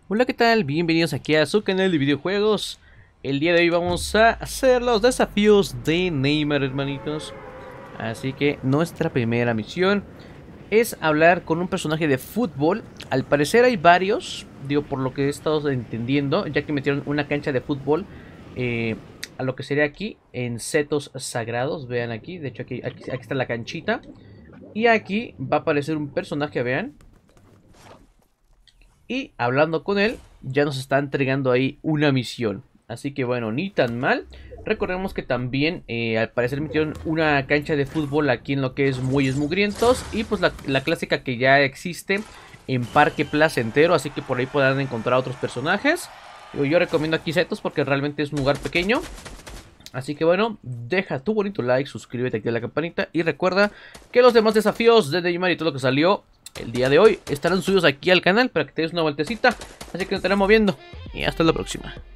Hola, ¿qué tal? Bienvenidos aquí a su canal de videojuegos. El día de hoy vamos a hacer los desafíos de Neymar, hermanitos. Así que nuestra primera misión es hablar con un personaje de fútbol. Al parecer hay varios, digo, por lo que he estado entendiendo, ya que metieron una cancha de fútbol a lo que sería aquí, en setos sagrados. Vean aquí, de hecho aquí está la canchita. Y aquí va a aparecer un personaje, vean. Y hablando con él, ya nos está entregando ahí una misión. Así que bueno, ni tan mal. Recordemos que también al parecer metieron una cancha de fútbol aquí en lo que es Muelles Mugrientos. Y pues la clásica que ya existe en Parque Placentero. Así que por ahí podrán encontrar otros personajes. Yo recomiendo aquí Setos porque realmente es un lugar pequeño. Así que bueno, deja tu bonito like, suscríbete, activa la campanita. Y recuerda que los demás desafíos de Neymar y todo lo que salió el día de hoy estarán subidos aquí al canal para que te des una vueltecita. Así que nos estaremos viendo y hasta la próxima.